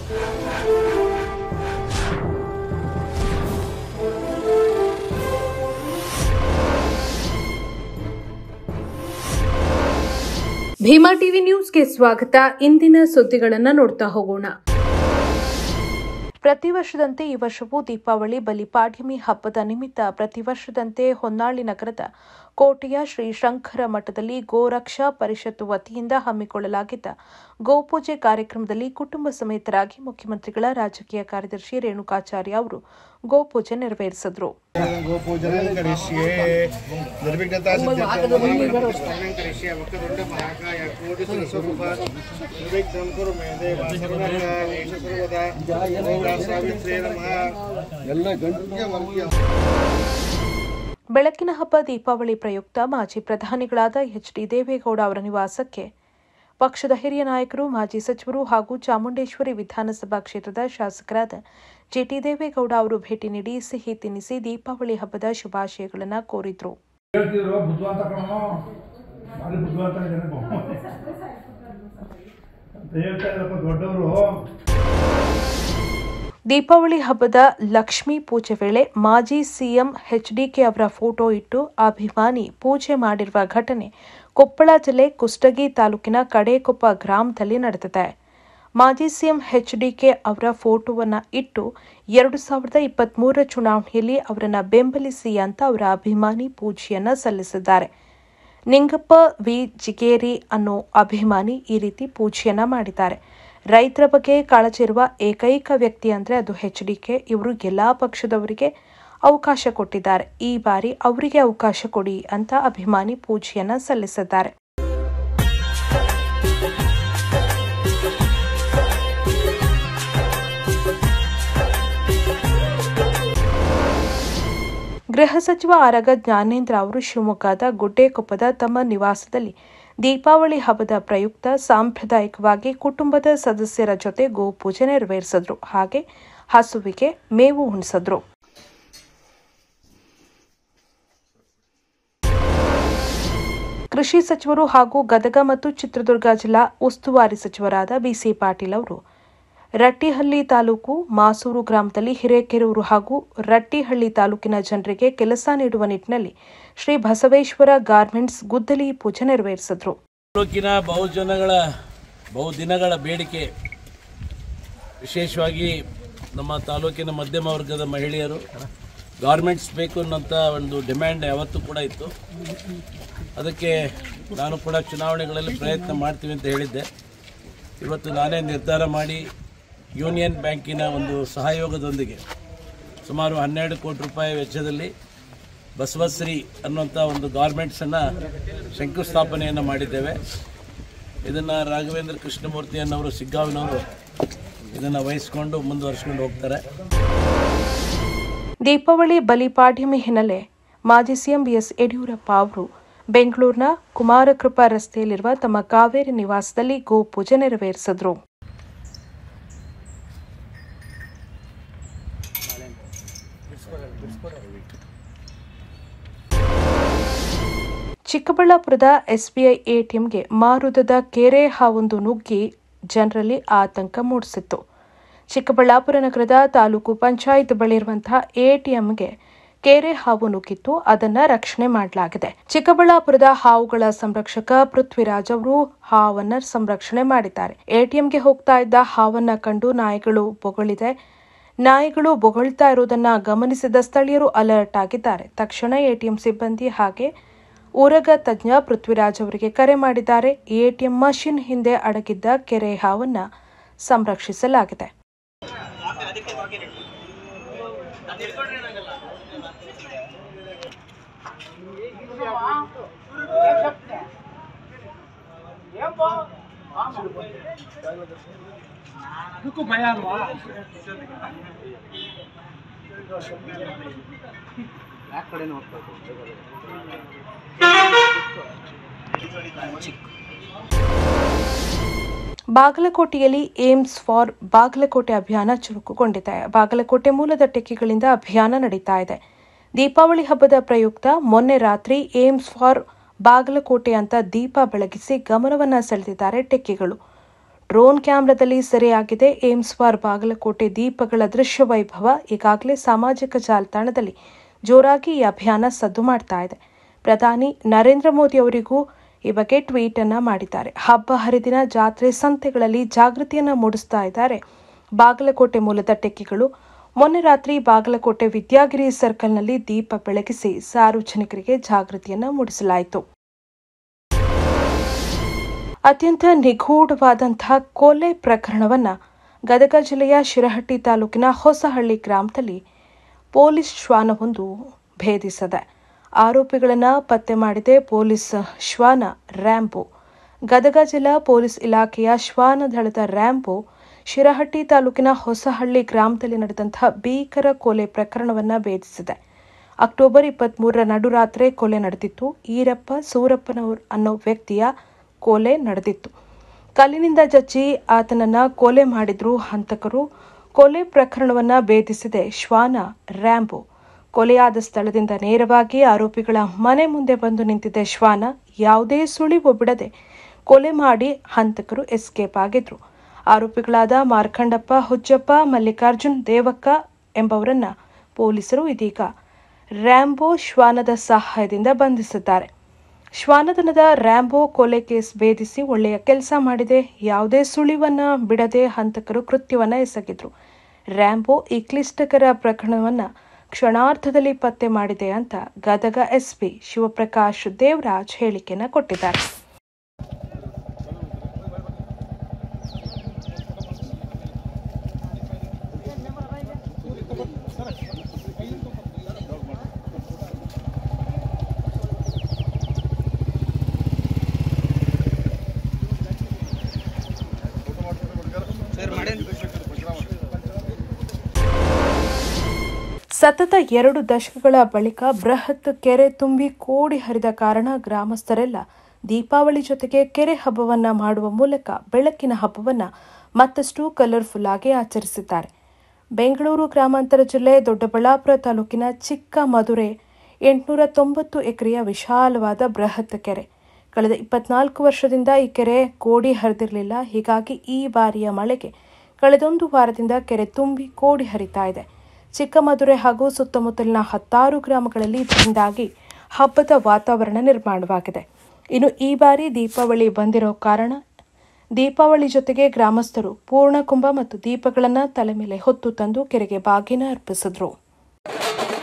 Bima TV ನ್ಯೂಸ್ಗೆ ಸ್ವಾಗತ. ಇಂದಿನ ಸುದ್ದಿಗಳನ್ನು ನೋಡ್ತಾ ಹೋಗೋಣ. ಪ್ರತಿ ವರ್ಷದಂತೆ ಈ ವರ್ಷವೂ ದೀಪಾವಳಿ ಬಲಿಪಾಡ್ಯಮಿ ಹಬ್ಬದ ನಿಮಿತ್ತ ಪ್ರತಿ ವರ್ಷದಂತೆ ಹೊನ್ನಾಳಿ ನಗರದ ಕೋಟೆಯ ಶ್ರೀ ಶಂಕರ ಮಠದಲ್ಲಿ ಗೋರಕ್ಷಾ ಪರಿಷತ್ತು ವತಿಯಿಂದ ಹಮ್ಮಿಕೊಳ್ಳಲಾಗಿದ್ದ ಗೋಪೂಜೆ ಕಾರ್ಯಕ್ರಮದಲ್ಲಿ ಕುಟುಂಬ ಸಮೇತರಾಗಿ ಮುಖ್ಯಮಂತ್ರಿಗಳ ರಾಜಕೀಯ ಕಾರ್ಯದರ್ಶಿ ರೇಣುಕಾಚಾರ್ಯ ಅವರು ಗೋಪೂಜೆ ನೆರವೇರಿಸಿದರು. ಬೆಳಕಿನ ಹಬ್ಬ ದೀಪಾವಳಿ ಪ್ರಯುಕ್ತ ಮಾಜಿ ಪ್ರಧಾನಿಗಳಾದ ಎಚ್.ಡಿ. ದೇವೇಗೌಡ ಅವರ ನಿವಾಸಕ್ಕೆ ಪಕ್ಷದ ಹಿರಿಯ ನಾಯಕರು, ಮಾಜಿ ಸಚಿವರು ಹಾಗೂ ಚಾಮುಂಡೇಶ್ವರಿ ವಿಧಾನಸಭಾ ಕ್ಷೇತ್ರದ ಶಾಸಕರಾದ ಜಿ.ಟಿ. ದೇವೇಗೌಡ ಅವರು ಭೇಟಿ ನೀಡಿ ಸಿಹಿ ತಿನ್ನಿಸಿ ದೀಪಾವಳಿ ಹಬ್ಬದ ಶುಭಾಶಯಗಳನ್ನು ಕೋರಿದ್ರು. ದೀಪಾವಳಿ ಹಬ್ಬದ ಲಕ್ಷ್ಮೀ ಪೂಜೆ ವೇಳೆ ಮಾಜಿ ಸಿಎಂ ಎಚ್ಡಿಕೆ ಅವರ ಫೋಟೋ ಇಟ್ಟು ಅಭಿಮಾನಿ ಪೂಜೆ ಮಾಡಿರುವ ಘಟನೆ ಕೊಪ್ಪಳ ಜಿಲ್ಲೆ ಕುಷ್ಟಗಿ ತಾಲೂಕಿನ ಕಡೇಕೊಪ್ಪ ಗ್ರಾಮದಲ್ಲಿ ನಡೆದಿದೆ. ಮಾಜಿ ಸಿಎಂ ಎಚ್ಡಿಕೆ ಅವರ ಫೋಟೋವನ್ನು ಇಟ್ಟು 2023 ಚುನಾವಣೆಯಲ್ಲಿ ಅವರನ್ನು ಬೆಂಬಲಿಸಿ ಅಂತ ಅವರ ಅಭಿಮಾನಿ ಪೂಜೆಯನ್ನ ಸಲ್ಲಿಸಿದ್ದಾರೆ. ನಿಂಗಪ್ಪ ವಿ ಜಿಗೇರಿ ಅನ್ನೋ ಅಭಿಮಾನಿ ಈ ರೀತಿ ಪೂಜೆಯನ್ನ ಮಾಡಿದ್ದಾರೆ. ರೈತರ ಬಗ್ಗೆ ಕಾಳಜಿ ಇರುವ ಏಕೈಕ ವ್ಯಕ್ತಿ ಅಂದ್ರೆ ಅದು ಎಚ್ಡಿಕೆ. ಇವರು ಎಲ್ಲಾ ಪಕ್ಷದವರಿಗೆ ಅವಕಾಶ ಕೊಟ್ಟಿದ್ದಾರೆ. ಈ ಬಾರಿ ಅವರಿಗೆ ಅವಕಾಶ ಕೊಡಿ ಅಂತ ಅಭಿಮಾನಿ ಪೂಜೆಯನ್ನ ಸಲ್ಲಿಸಿದ್ದಾರೆ. ಗೃಹ ಸಚಿವ ಆರಗ ಜ್ಞಾನೇಂದ್ರ ಅವರು ಶಿವಮೊಗ್ಗದ ಗುಡ್ಡೇಕೊಪ್ಪದ ತಮ್ಮ ನಿವಾಸದಲ್ಲಿ ದೀಪಾವಳಿ ಹಬ್ಬದ ಪ್ರಯುಕ್ತ ಸಾಂಪ್ರದಾಯಿಕವಾಗಿ ಕುಟುಂಬದ ಸದಸ್ಯರ ಜೊತೆ ಗೋಪೂಜೆ ನೆರವೇರಿಸಿದ್ರು. ಹಾಗೆ ಹಸುವಿಗೆ ಮೇವು ಉಣಿಸಿದ್ರು. ಕೃಷಿ ಸಚಿವರು ಹಾಗೂ ಗದಗ ಮತ್ತು ಚಿತ್ರದುರ್ಗ ಜಿಲ್ಲಾ ಉಸ್ತುವಾರಿ ಸಚಿವರಾದ ಬಿಸಿ ಪಾಟೀಲ್ ಅವರು ರಟ್ಟಿಹಳ್ಳಿ ತಾಲೂಕು ಮಾಸೂರು ಗ್ರಾಮದಲ್ಲಿ ಹಿರೇಕೆರೂರು ಹಾಗೂ ರಟ್ಟಿಹಳ್ಳಿ ತಾಲೂಕಿನ ಜನರಿಗೆ ಕೆಲಸ ನೀಡುವ ನಿಟ್ಟಿನಲ್ಲಿ ಶ್ರೀ ಬಸವೇಶ್ವರ ಗಾರ್ಮೆಂಟ್ಸ್ ಗುದ್ದಲಿ ಪೂಜೆ ನೆರವೇರಿಸಿದರು. ತಾಲೂಕಿನ ಬಹುದಿನಗಳ ಬೇಡಿಕೆ, ವಿಶೇಷವಾಗಿ ನಮ್ಮ ತಾಲೂಕಿನ ಮಧ್ಯಮ ವರ್ಗದ ಮಹಿಳೆಯರು ಗಾರ್ಮೆಂಟ್ಸ್ ಬೇಕು ಅನ್ನೋಂಥ ಒಂದು ಡಿಮ್ಯಾಂಡ್ ಯಾವತ್ತೂ ಕೂಡ ಇತ್ತು. ಅದಕ್ಕೆ ನಾನು ಕೂಡ ಚುನಾವಣೆಗಳಲ್ಲಿ ಪ್ರಯತ್ನ ಮಾಡ್ತೀವಿ ಅಂತ ಹೇಳಿದ್ದೆ. ಇವತ್ತು ನಾನೇ ನಿರ್ಧಾರ ಮಾಡಿ ಯೂನಿಯನ್ ಬ್ಯಾಂಕಿನ ಒಂದು ಸಹಯೋಗದೊಂದಿಗೆ ಸುಮಾರು 12 ಕೋಟಿ ರೂಪಾಯಿ ವೆಚ್ಚದಲ್ಲಿ ಬಸವಶ್ರೀ ಅನ್ನುವಂಥ ಒಂದು ಗಾರ್ಮೆಂಟ್ಸನ್ನು ಶಂಕುಸ್ಥಾಪನೆಯನ್ನು ಮಾಡಿದ್ದೇವೆ. ಇದನ್ನು ರಾಘವೇಂದ್ರ ಕೃಷ್ಣಮೂರ್ತಿಯನ್ನವರು ಸಿಗ್ಗಾವಿನವರು ಇದನ್ನು ವಹಿಸಿಕೊಂಡು ಮುಂದುವರಿಸಿಕೊಂಡು ಹೋಗ್ತಾರೆ. ದೀಪಾವಳಿ ಬಲಿಪಾಡ್ಯಮಿ ಹಿನ್ನೆಲೆ ಮಾಜಿ ಸಿಎಂ ಬಿಎಸ್ ಯಡಿಯೂರಪ್ಪ ಅವರು ಬೆಂಗಳೂರಿನ ಕುಮಾರಕೃಪಾ ರಸ್ತೆಯಲ್ಲಿರುವ ತಮ್ಮ ಕಾವೇರಿ ನಿವಾಸದಲ್ಲಿ ಗೋಪೂಜೆ ನೆರವೇರಿಸಿದರು. ಚಿಕ್ಕಬಳ್ಳಾಪುರದ ಎಸ್ಬಿಐ ಎಟಿಎಂಗೆ ಮಾರುತದ ಕೆರೆ ಹಾವೊಂದು ನುಗ್ಗಿ ಜನರಲ್ಲಿ ಆತಂಕ ಮೂಡಿಸಿತ್ತು. ಚಿಕ್ಕಬಳ್ಳಾಪುರ ನಗರದ ತಾಲೂಕು ಪಂಚಾಯತ್ ಬಳಿ ಇರುವಂತಹ ಎಟಿಎಂಗೆ ಕೆರೆ ಹಾವು ನುಗ್ಗಿತ್ತು. ಅದನ್ನ ರಕ್ಷಣೆ ಮಾಡಲಾಗಿದೆ. ಚಿಕ್ಕಬಳ್ಳಾಪುರದ ಹಾವುಗಳ ಸಂರಕ್ಷಕ ಪೃಥ್ವಿರಾಜ್ ಅವರು ಹಾವನ್ನ ಸಂರಕ್ಷಣೆ ಮಾಡಿದ್ದಾರೆ. ಎಟಿಎಂಗೆ ಹೋಗ್ತಾ ಇದ್ದ ಹಾವನ್ನ ಕಂಡು ನಾಯಿಗಳು ಬೊಗಳಿದೆ. ನಾಯಿಗಳು ಬೊಗಳ್ತಾ ಇರುವುದನ್ನ ಗಮನಿಸಿದ ಸ್ಥಳೀಯರು ಅಲರ್ಟ್ ಆಗಿದ್ದಾರೆ. ತಕ್ಷಣ ಎಟಿಎಂ ಸಿಬ್ಬಂದಿ ಹಾಗೆ ಊರಗ ತಜ್ಞ ಪೃಥ್ವಿರಾಜ್ ಅವರಿಗೆ ಕರೆ ಮಾಡಿದ್ದಾರೆ. ಎಟಿಎಂ ಮಷಿನ್ ಹಿಂದೆ ಅಡಗಿದ್ದ ಕೆರೆ ಹಾವನ್ನ ಸಂರಕ್ಷಿಸಲಾಗಿದೆ. ಬಾಗಲಕೋಟೆಯಲ್ಲಿ ಏಮ್ಸ್ ಫಾರ್ ಬಾಗಲಕೋಟೆ ಅಭಿಯಾನ ಚುರುಕುಗೊಂಡಿದೆ. ಬಾಗಲಕೋಟೆ ಮೂಲದ ಟೆಕ್ಕಿಗಳಿಂದ ಅಭಿಯಾನ ನಡೀತಾ ಇದೆ. ದೀಪಾವಳಿ ಹಬ್ಬದ ಪ್ರಯುಕ್ತ ಮೊನ್ನೆ ರಾತ್ರಿ ಏಮ್ಸ್ ಫಾರ್ ಬಾಗಲಕೋಟೆ ಅಂತ ದೀಪ ಬೆಳಗಿಸಿ ಗಮನವನ್ನ ಸೆಳೆದಿದ್ದಾರೆ ಟೆಕ್ಕಿಗಳು. ಡ್ರೋನ್ ಕ್ಯಾಮೆರಾದಲ್ಲಿ ಸೆರೆಯಾಗಿದೆ. ಏಮ್ಸ್ ಫಾರ್ ಬಾಗಲಕೋಟೆ ದೀಪಗಳ ದೃಶ್ಯ ವೈಭವ ಈಗಾಗಲೇ ಸಾಮಾಜಿಕ ಜಾಲತಾಣದಲ್ಲಿ ಜೋರಾಗಿ ಈ ಅಭಿಯಾನ ಸದ್ದು ಮಾಡ್ತಾ ಇದೆ. ಪ್ರಧಾನಿ ನರೇಂದ್ರ ಮೋದಿ ಅವರಿಗೂ ಈ ಬಗ್ಗೆ ಟ್ವೀಟ್ ಅನ್ನ ಮಾಡಿದ್ದಾರೆ. ಹಬ್ಬ ಹರಿದಿನ ಜಾತ್ರೆ ಸಂತೆಗಳಲ್ಲಿ ಜಾಗೃತಿಯನ್ನ ಮೂಡಿಸ್ತಾ ಇದ್ದಾರೆ ಬಾಗಲಕೋಟೆ ಮೂಲದ ಟೆಕ್ಕಿಗಳು. ಮೊನ್ನೆ ರಾತ್ರಿ ಬಾಗಲಕೋಟೆ ವಿದ್ಯಾಗಿರಿ ಸರ್ಕಲ್ನಲ್ಲಿ ದೀಪ ಬೆಳಗಿಸಿ ಸಾರ್ವಜನಿಕರಿಗೆ ಜಾಗೃತಿಯನ್ನ ಮೂಡಿಸಲಾಯಿತು. ಅತ್ಯಂತ ನಿಗೂಢವಾದಂತಹ ಕೊಲೆ ಪ್ರಕರಣವನ್ನ ಗದಗ ಜಿಲ್ಲೆಯ ಶಿರಹಟ್ಟಿ ತಾಲೂಕಿನ ಹೊಸಹಳ್ಳಿ ಗ್ರಾಮದಲ್ಲಿ ಪೊಲೀಸ್ ಶ್ವಾನವೊಂದು ಭೇದಿಸಿದೆ. ಆರೋಪಿಗಳನ್ನು ಪತ್ತೆ ಮಾಡಿದೆ ಪೊಲೀಸ್ ಶ್ವಾನ ರ್ಯಾಂಬೋ. ಗದಗ ಜಿಲ್ಲಾ ಪೊಲೀಸ್ ಇಲಾಖೆಯ ಶ್ವಾನ ದಳದ ರ್ಯಾಂಬೋ ಶಿರಹಟ್ಟಿ ತಾಲೂಕಿನ ಹೊಸಹಳ್ಳಿ ಗ್ರಾಮದಲ್ಲಿ ನಡೆದಂತಹ ಭೀಕರ ಕೊಲೆ ಪ್ರಕರಣವನ್ನು ಭೇದಿಸಿದೆ. ಅಕ್ಟೋಬರ್ 23ರ ನಡುರಾತ್ರಿ ಕೊಲೆ ನಡೆದಿತ್ತು. ಈರಪ್ಪ ಸೂರಪ್ಪನವರು ಅನ್ನೋ ವ್ಯಕ್ತಿಯ ಕೊಲೆ ನಡೆದಿತ್ತು. ಕಲ್ಲಿನಿಂದ ಜಜ್ಜಿ ಆತನನ್ನ ಕೊಲೆ ಮಾಡಿದ್ರು ಹಂತಕರು. ಕೊಲೆ ಪ್ರಕರಣವನ್ನ ಭೇದಿಸಿದೆ ಶ್ವಾನ ರ್ಯಾಂಬೋ. ಕೊಲೆಯಾದ ಸ್ಥಳದಿಂದ ನೇರವಾಗಿ ಆರೋಪಿಗಳ ಮನೆ ಮುಂದೆ ಬಂದು ನಿಂತಿದ್ದ ಶ್ವಾನ ಯಾವುದೇ ಸುಳಿವು ಬಿಡದೆ ಕೊಲೆ ಮಾಡಿ ಹಂತಕರು ಎಸ್ಕೇಪ್ ಆಗಿದ್ರು. ಆರೋಪಿಗಳಾದ ಮಾರ್ಕಂಡಪ್ಪ, ಹುಜ್ಜಪ್ಪ, ಮಲ್ಲಿಕಾರ್ಜುನ್, ದೇವಕ್ಕ ಎಂಬವರನ್ನ ಪೊಲೀಸರು ಇದೀಗ ರ್ಯಾಂಬೋ ಶ್ವಾನದ ಸಹಾಯದಿಂದ ಬಂಧಿಸಿದ್ದಾರೆ. ಶ್ವಾನದನದ ರ್ಯಾಂಬೋ ಕೊಲೆ ಕೇಸ್ ಭೇದಿಸಿ ಒಳ್ಳೆಯ ಕೆಲಸ ಮಾಡಿದೆ. ಯಾವುದೇ ಸುಳಿವನ್ನ ಬಿಡದೆ ಹಂತಕರು ಕೃತ್ಯವನ್ನ ಎಸಗಿದ್ರು. ರ್ಯಾಂಬೋ ಈ ಕ್ಲಿಷ್ಟಕರ ಪ್ರಕರಣವನ್ನ ಕ್ಷಣಾರ್ಧದಲ್ಲಿ ಪತ್ತೆ ಮಾಡಿದೆ ಅಂತ ಗದಗ ಎಸ್ಪಿ ಶಿವಪ್ರಕಾಶ್ ದೇವರಾಜ್ ಹೇಳಿಕೆಯನ್ನು ಕೊಟ್ಟಿದ್ದಾರೆ. ಸತತ 2 ದಶಕಗಳ ಬಳಿಕ ಬೃಹತ್ ಕೆರೆ ತುಂಬಿ ಕೋಡಿ ಹರಿದ ಕಾರಣ ಗ್ರಾಮಸ್ಥರೆಲ್ಲ ದೀಪಾವಳಿ ಜೊತೆಗೆ ಕೆರೆ ಹಬ್ಬವನ್ನ ಮಾಡುವ ಮೂಲಕ ಬೆಳಕಿನ ಹಬ್ಬವನ್ನ ಮತ್ತಷ್ಟು ಕಲರ್ಫುಲ್ ಆಗಿ ಆಚರಿಸಿದ್ದಾರೆ. ಬೆಂಗಳೂರು ಗ್ರಾಮಾಂತರ ಜಿಲ್ಲೆ ದೊಡ್ಡಬಳ್ಳಾಪುರ ತಾಲೂಕಿನ ಚಿಕ್ಕಮದುರೆ 890 ಎಕರೆಯ ವಿಶಾಲವಾದ ಬೃಹತ್ ಕೆರೆ. ಕಳೆದ 24 ವರ್ಷದಿಂದ ಈ ಕೆರೆ ಕೋಡಿ ಹರಿದಿರಲಿಲ್ಲ. ಹೀಗಾಗಿ ಈ ಬಾರಿಯ ಮಳೆಗೆ ಕಳೆದೊಂದು ವಾರದಿಂದ ಕೆರೆ ತುಂಬಿ ಕೋಡಿ ಹರಿತಾ ಇದೆ. ಚಿಕ್ಕಮದುರೆ ಹಾಗೂ ಸುತ್ತಮುತ್ತಲಿನ 10 ಗ್ರಾಮಗಳಲ್ಲಿ ಇದರಿಂದಾಗಿ ಹಬ್ಬದ ವಾತಾವರಣ ನಿರ್ಮಾಣವಾಗಿದೆ. ಇನ್ನು ಈ ಬಾರಿ ದೀಪಾವಳಿ ಬಂದಿರೋ ಕಾರಣ ದೀಪಾವಳಿ ಜೊತೆಗೆ ಗ್ರಾಮಸ್ಥರು ಪೂರ್ಣಕುಂಭ ಮತ್ತು ದೀಪಗಳನ್ನು ತಲೆ ಮೇಲೆ ಹೊತ್ತು ತಂದು ಕೆರೆಗೆ ಬಾಗಿನ ಅರ್ಪಿಸಿದ್ರು.